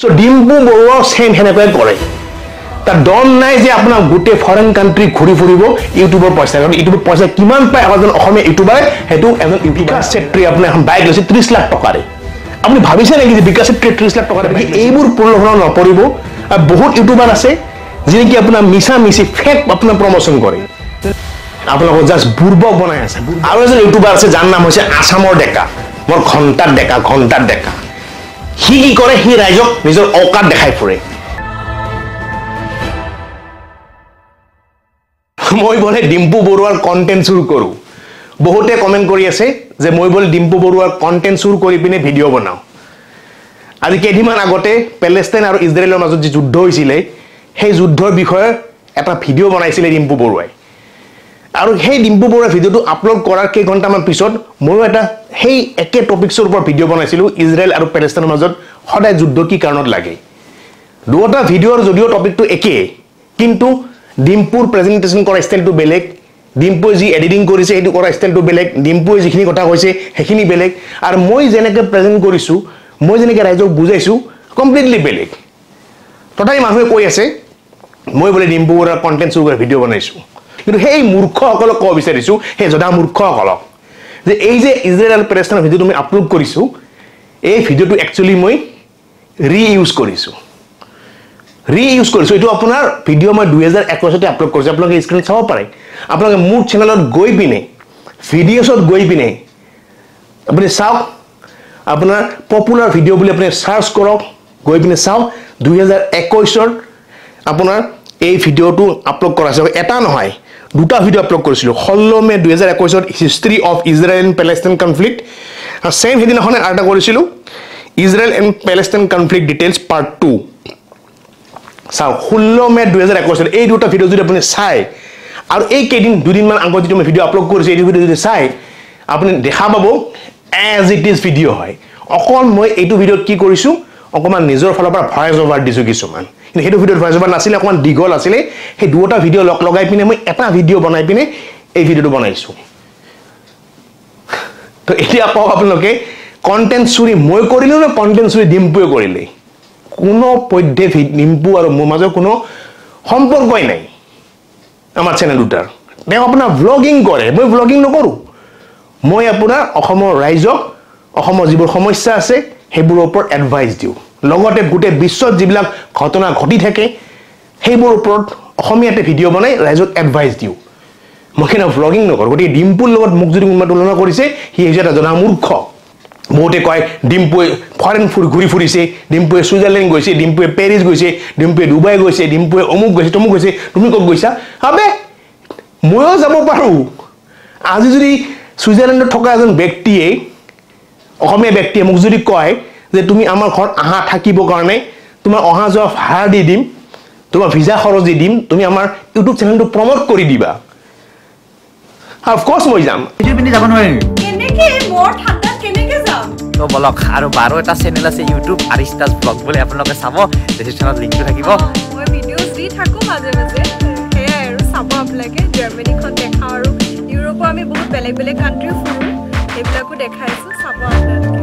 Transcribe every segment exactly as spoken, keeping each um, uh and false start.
So Dimpu Baruah same হেনেকৈ কৰে তাৰ ডন নাই যে আপোনাৰ গুটে ফৰেন কান্ট্ৰি ঘুৰি ফুৰিব ইউটিউবৰ পইচা কাৰণ ইউটিউবৰ পইচা কিমান পায় এজন অসমীয়া ইউটিউবাৰে হেতু এজন বিকাশ চেত্ৰী আপুনি এখন বাইক লৈছে ত্ৰিশ লাখ টকাৰে আপুনি ভাবিছে নেকি যে বিকাশ চেত্ৰী ত্ৰিশ লাখ টকাৰে এইবোৰ প্ৰলোভন নপৰিব আৰু বহুত ইউটিউবাৰ আছে যিনে কি আপোনাৰ মিছা মিছি ফেক আপোনাৰ প্ৰমোচন কৰে আপোনালোক জাস্ট বুৰ্বক বনাই আছে আৰু এজন ইউটিউবাৰ আছে যাৰ নাম হৈছে আসামৰ ডেকা মোৰ ঘণ্টাৰ ডেকা ঘণ্টাৰ ডেকা হি কি কৰে হি ৰাইজক নিজৰ অকাত দেখাই ফুৰে মই বলে ডিম্পু বৰুৱাৰ কন্টেন্ট চুৰ কৰো বহুতে কমেন্ট কৰি আছে যে মই বলে ডিম্পু বৰুৱাৰ কন্টেন্ট চুৰ কৰি পিনে ভিডিও বনাও আজি কেইদিনমান আগতে পেলেষ্টাইন আৰু ইজৰাইলৰ মাজত যে যুদ্ধ হৈছিল সেই যুদ্ধৰ বিষয়ে এটা ভিডিও বনাইছিল ডিম্পু বৰুৱাই আৰু সেই ডিম্পু বৰুৱাৰ ভিডিওটো আপলোড কৰাৰ কেই ঘণ্টামান পিছত মই এটা সেই একে টপিকছৰ ওপৰত ভিডিও বনাইছিলো ইজৰাইল আৰু পেলেষ্টাইনৰ মাজত সদায় যুদ্ধ কি কাৰণত লাগে দুটা ভিডিওৰ যদিও টপিকটো একে কিন্তু ডিম্পুৰ প্ৰেজেন্টেশন কৰা ষ্টাইলটো বেলেগ ডিম্পুৱে যি এডিটিং কৰিছে এটো কৰা ষ্টাইলটো বেলেগ ডিম্পুৱে যিখিনি কথা কৈছে হেখিনি বেলেগ আৰু মই যেনেকৈ প্ৰেজেন্ট কৰিছো মই যেনেকৈ ৰাইজক বুজাইছো কমপ্লিটলি বেলেগ তথাপি মানুহে কৈ আছে মই বলে ডিম্পু বৰুৱাৰ কন্টেন্ট চুৰ কৰি ভিডিও বনাইছো কিন্তু সেই মূৰ্খসকলক কব বিচাৰিছো সেই জডা মূৰ্খসকলক যে এই যে ইজৰাইল আৰু পেলেষ্টাইনৰ ভিডিও তুমি আপলোড কৰিছো এই ভিডিওটো একচুয়ালি মই ৰিইউজ কৰিছো ৰিইউজ কৰিছো এটো আপোনাৰ ভিডিও মই দুই হাজাৰ একৈশ তে আপলোড কৰিছো আপোনালোকে স্ক্ৰিন চাব পাৰে আপোনালোকে মোৰ চেনেলত গৈ পিনে ভিডিওছত গৈ পিনে আপুনি চাওক আপোনাৰ পপুলাৰ ভিডিও বুলি আপুনি সাৰ্চ কৰক গৈ পিনে চাওক দুই হাজাৰ একৈশ ৰ আপোনাৰ এই ভিডিওটো আপলোড কৰা আছে এটা নহয় দুটা ভিডিও আপলোড কৰিছিলো ষোল্ল মে দুই হাজাৰ একৈশ ৰ history of Israel and Palestine conflict আৰু সেম হেদিনাখনে আৰটা কৰিছিলো Israel and Palestine conflict details part two সাও ষোল্ল মে দুই হাজাৰ একৈশ ৰ এই দুটা ভিডিও যদি আপুনি চাই আৰু এই কেইদিন দুদিন মান আগত যদি মই ভিডিও আপলোড কৰিছো এই ভিডিও যদি চাই আপুনি দেখা পাব এজ ইট ইজ ভিডিও হয় অকল মই এইটো ভিডিওত কি কৰিছো অকমান নিজৰ ফালৰ পৰা ভয়েস ওভাৰ দিছো কিছুমান কিন্তু হেতু ভিডিওৰ ভয়েস ওভাৰ নাছিলে অকমান দীঘল আছিলে সেই দুটা ভিডিও লগ লগাই পিনে মই এটা ভিডিও বনাই পিনে এই ভিডিওটো বনাইছো তো এতিয়া কওক আপোনালোকে কন্টেন্ট চুৰি মই কৰিলো না কন্টেন্ট চুৰি ডিম্পুৱে কৰিলে কোনো পধ্যে ডিম্পু আৰু মোৰ মাজৰ কোনো সম্পৰ্কই নাই আমাৰ চেনেল দুটাৰ তেওঁ আপোনাৰ ব্লগিং কৰে মই ব্লগিং নকৰো মই আপোনাৰ অসমৰ ৰাইজক অসমৰ যিবোৰ সমস্যা আছে সেইবোৰৰ ওপৰত এডভাইস দিও লগতে গুটে বিশ্বত যিবিলাক ঘটনা ঘটি থাকে সেইবোৰৰ ওপৰত অসমীয়াতে ভিডিও বনাই ৰাইজক এডভাইস দিও মই কেনে ব্লগিং নকৰো গতি ডিম্পুৰ লগত মোক যদি কোনোবা তুলনা কৰিছে হি হৈছে এটা জনা মূৰ্খ বহুতে কয় ডিম্পুৱে ফৰেন ফুৰ ঘুৰি ফুৰিছে ডিম্পুৱে সুইজাৰলেণ্ড গৈছে ডিম্পুৱে পেৰিছ গৈছে ডিম্পুৱে ডুবাই গৈছে ডিম্পুৱে অমুক গৈছে তমুক গৈছে তুমি ক'ত গৈছা হবে ময়ো যাব পাৰো আজি যদি সুইজাৰলেণ্ডত থকা এজন ব্যক্তিয়ে অসমীয়া ব্যক্তিয়ে মোক যদি কয় যে তুমি আমাৰ ঘৰত আহা থাকিব কাৰণে তোমাৰ অহা যোৱা ভাড়া দি দিম তোমাৰ ভিসা খৰচ দি দিম তুমি আমাৰ ইউটিউব চেনেলটো প্ৰমোট কৰি দিবা অফ কোর্স মই যাম ভিডিও পিনি যাব নোৱাৰি কেনেকে মোৰ ঠাণ্ডা কেনেকে যাম তো বলক আৰু বাৰ এটা চেনেল আছে ইউটিউব আৰিষ্টাস ব্লগ বুলি আপোনালোকে চাব ডেসক্ৰিপচনত লিংকটো থাকিব মই ভিডিওছ দি থাকো মাজে মাজে হে আৰু চাব আপোনালোকে জাৰ্মানীখন দেখা আৰু ইউৰোপৰ আমি বহুত বেলেগ বেলেগ কান্ট্ৰি ফুৰো এইবিলাকো দেখাইছো চাব আপোনালোকে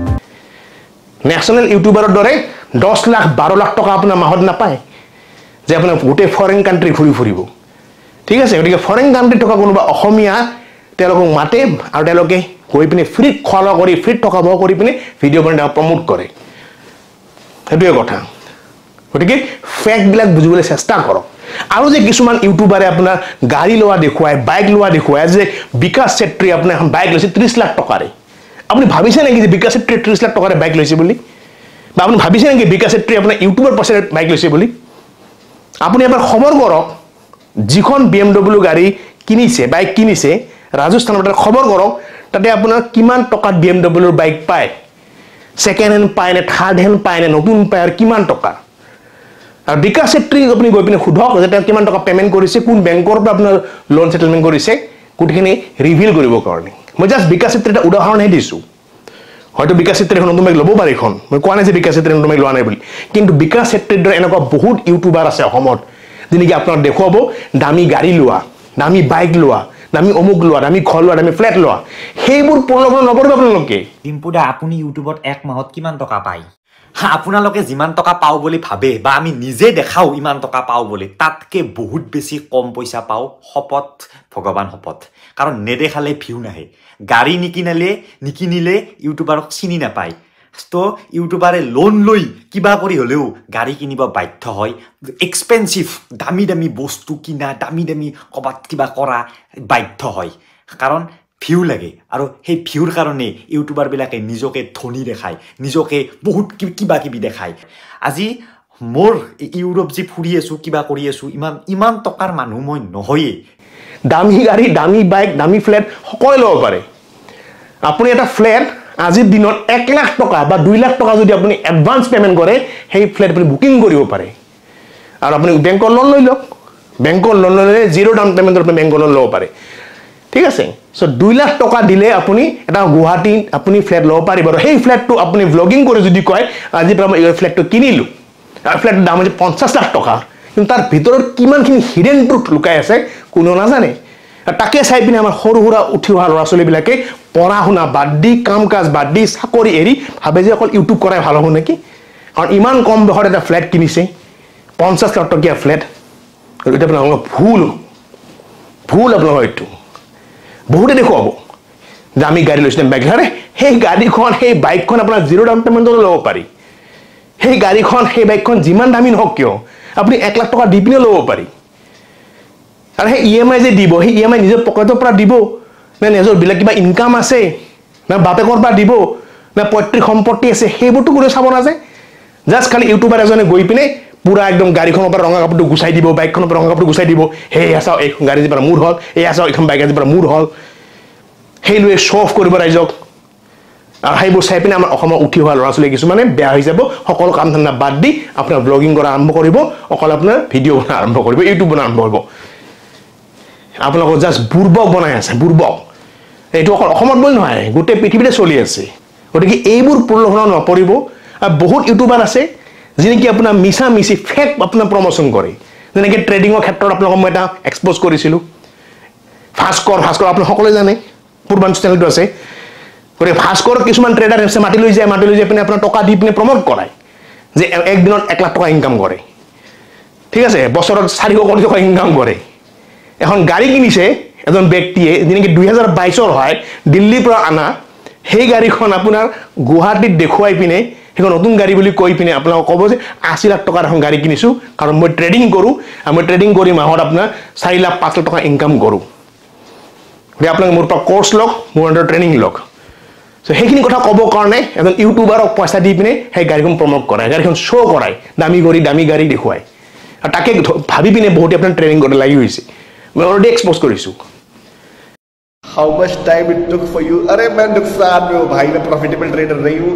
নেশনাল ইউটিউবাৰৰ দৰে দহ লাখ বাৰ লাখ টকা আপোনাৰ মাহত নাপায় যে আপোনাৰ গোটেই ফৰেন কান্ট্ৰি ঘুৰি ফুৰিব ঠিক আছে গতিকে ফৰেন কান্ট্ৰি থকা কোনোবা অসমীয়া তেওঁলোকক মাতে আৰু তেওঁলোকে গৈ পিনে ফ্ৰী খোৱা কৰি ফ্ৰী টকা ভৰ কৰি পিনে ভিডিও বনাই প্ৰমোট কৰে সেইটোৱে কথা গতিকে ফেক্ট বিলাক বুজিবলৈ চেষ্টা কৰক আৰু যে কিছুমান ইউটিউবাৰে আপোনাৰ গাড়ী লোৱা দেখুৱায় বাইক লোৱা দেখুৱায় যে বিকাশ চেত্ৰী আপোনাৰ এখন বাইক লৈছে ত্ৰিশ লাখ টকাৰে আপুনি ভাবিছে নেকি যে বিকাশ চেত্ৰী ত্ৰিশ লাখ টকাৰে বাইক লৈছে বুলি বা আপুনি ভাবিছে নেকি বিকাশ চেত্ৰী আপোনাৰ ইউটিউবৰ পইচাৰে বাইক লৈছে বুলি আপুনি এবাৰ খবৰ কৰক যিখন বিএমডব্লিউ গাড়ী কিনিছে বাইক কিনিছে ৰাজস্থানৰ পৰা খবৰ কৰক তাতে আপোনাৰ কিমান টকাত বিএমডব্লিউৰ বাইক পায় সেকেন্ড হ্যান্ড পায় নে থাৰ্ড হ্যান্ড পায় নে নতুন পায় আৰু কিমান টকা আৰু বিকাশ চেত্ৰী আপুনি গৈ পিনে খুধক যে তেওঁ কিমান টকা পেমেন্ট কৰিছে কোন বেংকৰ পৰা আপোনাৰ লোন সেটেলমেন্ট কৰিছে কোনখিনি ৰিভিল কৰিব কাৰণে মই জাস্ট বিকাশ চেত্ৰী এটা উদাহৰণহে দিছো হয়তো বিকাশ চেত্ৰী এখন নতুন বাইক ল'ব পাৰে এখন মই কোৱা নাই যে বিকাশ চেত্ৰী নতুন বাইক লোৱা নাই বুলি কিন্তু বিকাশ চেত্ৰীৰ দৰে এনেকুৱা বহুত ইউটিউবাৰ আছে অসমত যিনিকি আপোনাক দেখুৱাব দামী গাড়ী লোৱা দামী বাইক লোৱা দামী অমুক লোৱা দামী ঘৰ লোৱা দামী ফ্লেট লোৱা সেইবোৰ প্ৰলোভন নপৰিব আপোনালোকে ডিম্পু দা আপুনি ইউটিউবত এক মাহত কিমান টকা পায় আপোনালোকে যিমান টকা পাও বুলি ভাবে বা আমি নিজে দেখাও ইমান টকা পাও বুলি তাতকে বহুত বেছি কম পইচা পাও শপত ভগৱান শপত কাৰণ নেদেখালে ভিউ নাহে গাড়ী নিকিনালে নিকিনিলে ইউটিউবাৰক চিনি নাপায় তো ইউটিউবাৰে লোন লৈ কিবা কৰি হলেও গাড়ী কিনিব বাধ্য হয় এক্সপেন্সিভ দামী দামী বস্তু কিনা দামী দামী কবাত কিবা কৰা বাধ্য হয় কাৰণ ভিউ লাগে আৰু সেই ভিউৰ কাৰণে ইউটিউবাৰ বিলাকে নিজকে ধনী দেখায় নিজকে বহুত কিবা কিবি দেখায় আজি মোৰ ইউৰোপ যি ফুৰি আছো কিবা কৰি আছো ইমান ইমান টকাৰ মানুহ মই নহয়ে দামী গাড়ী দামী বাইক দামী ফ্লেট সকলোৱে ল'ব পাৰে আপুনি এটা ফ্লেট আজিৰ দিনত এক লাখ টকা বা দুই লাখ টকা যদি আপুনি এডভান্স পেমেন্ট কৰে সেই ফ্লেট আপুনি বুকিং কৰিব পাৰে আৰু আপুনি বেংকৰ লোন লৈ লওক বেংকৰ লোন ল'লে জিৰ' ডাউন পেমেন্টৰ আপুনি বেংকৰ লোন ল'ব পাৰে ঠিক আছে সো দুই লাখ টকা দিলে আপুনি এটা গুৱাহাটী আপুনি ফ্লেট ল'ব পাৰিব আৰু সেই ফ্লেটটো আপুনি ব্লগিং কৰি যদি কয় আজি পৰা মই এই ফ্লেটটো কিনিলো আৰু ফ্লেটৰ দাম হৈছে পঞ্চাছ লাখ টকা কিন্তু তাৰ ভিতৰত কিমানখিনি হিডেন ট্ৰুথ লুকাই আছে কোনো নাজানে তাকে চাই পিনে আমাৰ সৰু সুৰা উঠি অহা ল'ৰা ছোৱালীবিলাকে পঢ়া শুনা বাদ দি কাম কাজ বাদ দি চাকৰি এৰি ভাবে যে অকল ইউটিউব কৰাই ভাল হ'ব নেকি কাৰণ ইমান কম বয়সত এটা ফ্লেট কিনিছে পঞ্চাছ লাখ টকীয়া ফ্লেট এটা আপোনালোকৰ ভুল ভুল আপোনালোকৰ এইটো বহুতে দেখুৱাব যে আমি গাড়ী লৈছিলোঁ বাইক আৰে সেই গাড়ীখন সেই বাইকখন আপোনাৰ জিৰ' ডাউন পেমেণ্টত ল'ব পাৰি সেই গাড়ীখন সেই বাইকখন যিমান দামী নহওক কিয় আপুনি এক লাখ টকা দি পিনে ল'ব পাৰি আৰু সেই ই এম আই যে দিব সেই ই এম আই নিজৰ পকেটৰ পৰা দিব নে নিজৰ বেলেগ কিবা ইনকাম আছে নে বাপেকৰ পৰা দিব নে পৈতৃক সম্পত্তি আছে সেইবোৰতো কোনো চাব নাযায় জাষ্ট খালি ইউটিউবাৰ এজনে গৈ পিনে পুৰা একদম গাড়ীখনৰ পৰা ৰঙা কাপোৰটো গুচাই দিব বাইকখনৰ পৰা ৰঙা কাপোৰটো গুচাই দিব সেই চাওক এই গাড়ী যি পৰা মোৰ হ'ল এই চাওক এইখন বাইক আজি পৰা মোৰ হ'ল সেই লৈ শ্ব' অফ কৰিব ৰাইজক আৰু সেইবোৰ চাই পিনে আমাৰ অসমৰ উঠি অহা ল'ৰা ছোৱালী কিছুমানে বেয়া হৈ যাব সকলো কাম ধান্দা বাদ দি আপোনাৰ ব্লগিং কৰা আৰম্ভ কৰিব অকল আপোনাৰ ভিডিঅ' বনোৱা আৰম্ভ কৰিব ইউটিউব বনোৱা আৰম্ভ কৰিব আপোনালোকৰ জাষ্ট বুৰ্বক বনাই আছে বুৰ্বক এইটো অকল অসমত বুলি নহয় গোটেই পৃথিৱীতে চলি আছে গতিকে এইবোৰ প্ৰলোভনত নপৰিব আৰু বহুত ইউটিউবাৰ আছে যেনেকৈ আপোনাৰ মিছা মিছি ফেক আপোনাৰ প্ৰমোশ্যন কৰে যেনেকৈ ট্ৰেডিঙৰ ক্ষেত্ৰত আপোনালোকক মই এটা এক্সপ'জ কৰিছিলোঁ ভাস্কৰ ভাস্কৰ আপুনি সকলোৱে জানে পূৰ্বাঞ্চল চেনেলটো আছে গতিকে ভাস্কৰত কিছুমান ট্ৰেডাৰ আছে মাটি লৈ যায় মাটি লৈ যাই পিনে আপোনাৰ টকা দি পিনে প্ৰমোট কৰায় যে একদিনত এক লাখ টকা ইনকাম কৰে ঠিক আছে বছৰত চাৰিশ কোটি টকা ইনকাম কৰে এখন গাড়ী কিনিছে এজন ব্যক্তিয়ে যেনেকৈ দুই হাজাৰ বাইছৰ হয় দিল্লীৰ পৰা অনা সেই গাড়ীখন আপোনাৰ গুৱাহাটীত দেখুৱাই পিনে সেইখন নতুন গাড়ী বুলি কৈ পিনে আপোনালোকক ক'ব যে আশী লাখ টকাৰ এখন গাড়ী কিনিছোঁ কাৰণ মই ট্ৰেডিং কৰোঁ আৰু মই ট্ৰেডিং কৰি মাহত আপোনাৰ চাৰি লাখ পাঁচ লাখ টকা ইনকাম কৰোঁ গতিকে আপোনালোকে মোৰ পৰা কোৰ্চ লওক মোৰ আণ্ডাৰ ট্ৰেইনিং লওক চ' সেইখিনি কথা ক'বৰ কাৰণে এজন ইউটিউবাৰক পইচা দি পিনে সেই গাড়ীখন প্ৰমোট কৰায় গাড়ীখন শ্ব' কৰায় দামী গাড়ী দামী গাড়ী দেখুৱায় আৰু তাকে ভাবি পিনে বহুতে আপোনাৰ ট্ৰেইনিং কৰি লাগি হৈছে मैं ऑलरेडी एक्सपोज करिसु how much time it took for you अरे मैं नुकसान में हूँ भाई मैं प्रॉफिटेबल ट्रेडर नहीं हूँ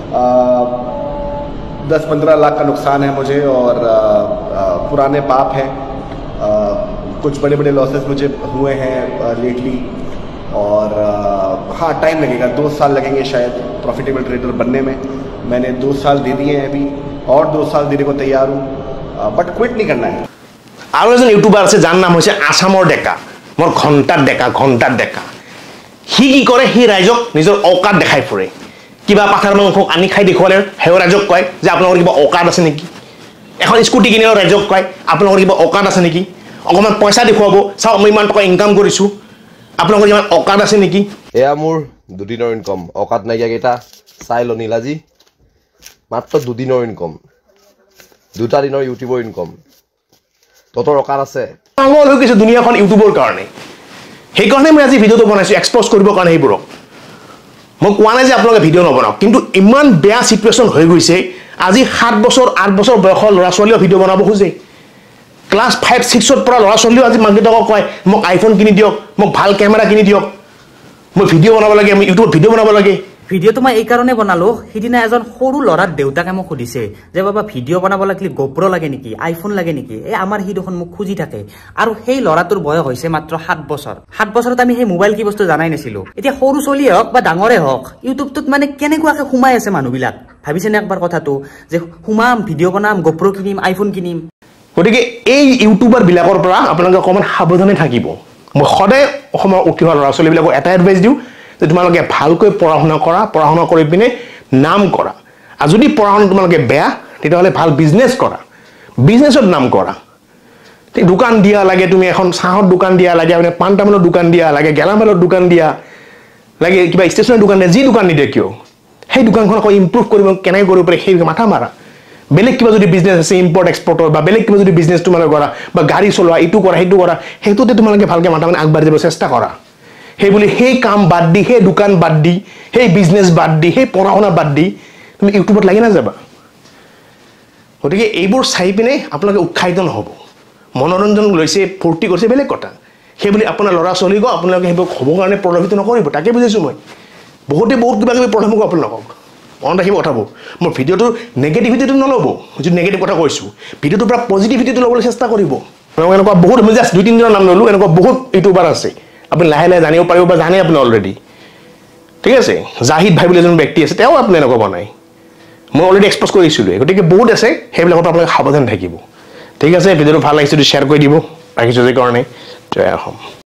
दस पंद्रह लाख का नुकसान है मुझे और आ, आ, पुराने पाप हैं आ, कुछ बड़े बड़े लॉसेस मुझे हुए हैं लेटली और आ, हाँ टाइम लगेगा दो साल लगेंगे शायद प्रॉफिटेबल ट्रेडर बनने में मैंने दो साल दे दिए हैं अभी और दो साल देने को तैयार हूँ बट क्विट नहीं करना है আৰু এজন ইউটিউবাৰ আছে যাৰ নাম হৈছে আছামৰ ডেকা মোৰ ঘণ্টাৰ ডেকা ঘণ্টাৰ ডেকা সি কি কৰে সি ৰাইজক নিজৰ অকাত দেখাই ফুৰে কিবা পাথাৰ মাংস আনি খাই দেখুৱালে সেই ৰাইজক কয় যে আপোনালোকৰ কিবা অকাত আছে নেকি এখন স্কুটি কিনিলে ৰাইজক কয় আপোনালোকৰ কিবা অকাত আছে নেকি অকণমান পইচা দেখুৱাব চাওক মই ইমান টকা ইনকাম কৰিছোঁ আপোনালোকৰ ইমান অকাত আছে নেকি এয়া মোৰ দুদিনৰ ইনকম অকাত নাইকিয়াকেইটা চাই ল নীলাজী মাত্ৰ দুদিনৰ ইনকম দুটা দিনৰ ইউটিউবৰ ইনকম তোৰ অকাত আছে পাগল হৈ গৈছে দুনিয়াখন ইউটিউবৰ কাৰণে সেইকাৰণে মই আজি ভিডিঅ'টো বনাইছোঁ এক্সপ'জ কৰিবৰ কাৰণে সেইবোৰক মই কোৱা নাই যে আপোনালোকে ভিডিঅ' নবনাওক কিন্তু ইমান বেয়া চিটুৱেশ্যন হৈ গৈছে আজি সাত বছৰ আঠ বছৰ বয়সৰ ল'ৰা ছোৱালীও ভিডিঅ' বনাব খোজে ক্লাছ ফাইভ ছিক্সত পৰা ল'ৰা ছোৱালীও আজি মাক দেউতাকক কয় মোক আইফোন কিনি দিয়ক মোক ভাল কেমেৰা কিনি দিয়ক মই ভিডিঅ' বনাব লাগে মই ইউটিউবত ভিডিঅ' বনাব লাগে ভিডিঅ'টো মই এই কাৰণে বনালো সিদিনা এজন সৰু ল'ৰাৰ দেউতাকে মোক সুধিছে যে বাবা ভিডিঅ' বনাব লাগিলে গোপ্ৰ লাগে নেকি আইফোন লাগে নেকি এই আমাৰ সি দেখোন মোক খুজি থাকে আৰু সেই ল'ৰাটোৰ বয়স হৈছে মাত্ৰ সাত বছৰ সাত বছৰত আমি সেই মোবাইল কি বস্তু জানাই নাছিলো এতিয়া সৰু চলিয়ে হওক বা ডাঙৰে হওক ইউটিউবটোত মানে কেনেকুৱাকে সোমাই আছে মানুহবিলাক ভাবিছেনে একবাৰ কথাটো যে সোমাম ভিডিঅ' বনাম গোপ্ৰ কিনিম আইফোন কিনিম গতিকে এই ইউটিউবাৰ বিলাকৰ পৰা আপোনালোকে অকণমান সাৱধানে থাকিব মই সদায় অসমৰ উঠি অহা ল'ৰা ছোৱালীবিলাকক এটা এডভাইচ দিওঁ যে তোমালোকে ভালকৈ পঢ়া শুনা কৰা পঢ়া শুনা কৰি পিনে নাম কৰা আৰু যদি পঢ়া শুনা তোমালোকে বেয়া তেতিয়াহ'লে ভাল বিজনেছ কৰা বিজনেছত নাম কৰা দোকান দিয়া লাগে তুমি এখন চাহৰ দোকান দিয়া লাগে মানে পাণ তামোলৰ দোকান দিয়া লাগে গেলামালৰ দোকান দিয়া লাগে কিবা ষ্টেচনাৰী দোকান দিয়া যি দোকান নিদিয়ে কিয় সেই দোকানখন আকৌ ইম্প্ৰুভ কৰিব কেনেকৈ কৰিব পাৰে সেই মাথা মাৰা বেলেগ কিবা যদি বিজনেছ আছে ইম্পৰ্ট এক্সপৰ্টৰ বা বেলেগ কিবা যদি বিজনেছ তোমালোকে কৰা বা গাড়ী চলোৱা ইটো কৰা সেইটো কৰা সেইটোতে তোমালোকে ভালকৈ মাথা মানে আগবাঢ়ি যাব চেষ্টা কৰা সেই বুলি সেই কাম বাদ দি সেই দোকান বাদ দি সেই বিজনেছ বাদ দি সেই পঢ়া শুনা বাদ দি তুমি ইউটিউবত লাগি নাযাবা গতিকে এইবোৰ চাই পিনে আপোনালোকে উৎসাহিত নহ'ব মনোৰঞ্জন লৈছে ফূৰ্তি কৰিছে বেলেগ কথা সেই বুলি আপোনাৰ ল'ৰা ছোৱালীক আপোনালোকে সেইবোৰ হ'বৰ কাৰণে প্ৰলোভিত নকৰিব তাকে বুজিছোঁ মই বহুতে বহুত কিবা কিবি প্ৰথমক আপোনালোকক মনত ৰাখিব কথাবোৰ মোৰ ভিডিঅ'টোৰ নেগেটিভিটিটো নল'ব যিটো নেগেটিভ কথা কৈছোঁ ভিডিঅ'টোৰ পৰা পজিটিভিটিটো ল'বলৈ চেষ্টা কৰিব এনেকুৱা বহুত মই জাষ্ট দুই তিনিজনৰ নাম ল'লোঁ এনেকুৱা বহুত ইউটিউবাৰ আছে আপুনি লাহে লাহে জানিব পাৰিব বা জানে আপুনি অলৰেডি ঠিক আছে জাহিদ ভাই বুলি এজন ব্যক্তি আছে তেওঁ আপুনি এনেকুৱা বনায় মই অলৰেডি এক্সপ'জ কৰিছিলোঁ গতিকে বহুত আছে সেইবিলাকৰ পৰা আপোনালোকে সাৱধান থাকিব ঠিক আছে ভিডিঅ'টো ভাল লাগিছে শ্বেয়াৰ কৰি দিব ৰাখিছোঁ যে কাৰণে জয় অসম